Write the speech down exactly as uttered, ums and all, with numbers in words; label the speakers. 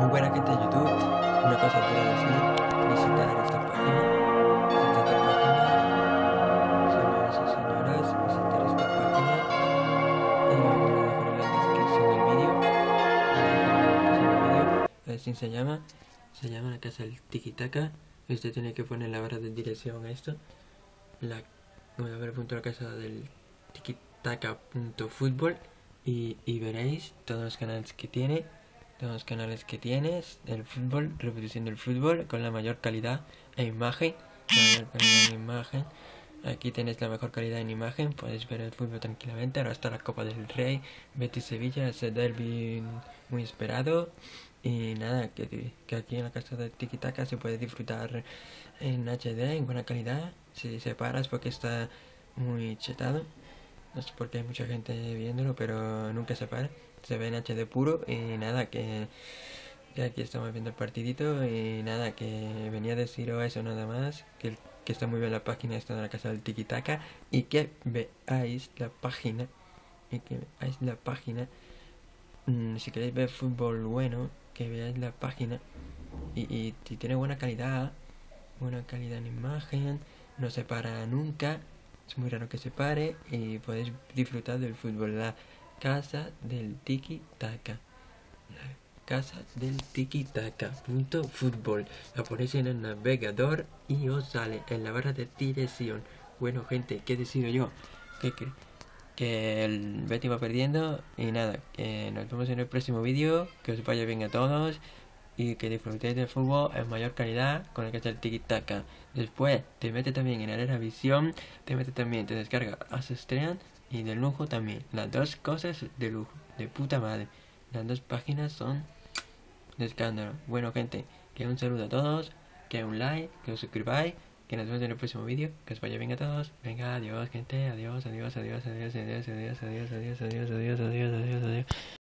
Speaker 1: Muy buena gente de YouTube. Una cosa quiero decir, visitar esta página. Visitar esta página. Señoras y señoras, visitar esta página. Eh, lo dejaré en la descripción del vídeo. Lo dejaré en la descripción del vídeo. Así se llama. Se llama la casa del Tiki Taka. Usted tiene que poner la barra de dirección a esto. La, voy a ver punto la casa del tikitaka.fútbol y, y veréis todos los canales que tiene. Todos los canales que tienes del fútbol, reproducción del fútbol con la mayor calidad e imagen. La mayor calidad en imagen. Aquí tenéis la mejor calidad en imagen, podéis ver el fútbol tranquilamente. Ahora está la Copa del Rey, Betis Sevilla, ese derby muy esperado. Y nada, que, que aquí en la casa de Tiki Taka se puede disfrutar en H D, en buena calidad. Si se para es porque está muy chetado. No sé por qué hay mucha gente viéndolo, pero nunca se para. Se ve en H D puro y nada, que, que aquí estamos viendo el partidito y nada, que venía a deciros eso nada más, que, que está muy bien la página esta de la casa del Tiki Taka y que veáis la página, y que veáis la página, mmm, si queréis ver fútbol bueno, que veáis la página y, y si tiene buena calidad, buena calidad en imagen, no se para nunca, es muy raro que se pare y podéis disfrutar del fútbol. La casa del Tiki Taka. La casa del Tiki Taka. Punto fútbol. La ponéis en el navegador y os sale en la barra de dirección. Bueno, gente, ¿qué decido yo? Que, que, que el Betty va perdiendo. Y nada, que nos vemos en el próximo vídeo. Que os vaya bien a todos. Y que disfrutéis del fútbol en mayor calidad con el que es el Tiki Taka. Después te metes también en Arena Visión. Te metes también, te descarga Asestrean. Y de lujo también. Las dos cosas de lujo. De puta madre. Las dos páginas son de escándalo. Bueno, gente, que un saludo a todos. Que un like. Que os suscribáis. Que nos vemos en el próximo vídeo. Que os vaya bien a todos. Venga, adiós, gente. Adiós, adiós, adiós, adiós, adiós, adiós, adiós, adiós, adiós, adiós, adiós, adiós, adiós, adiós.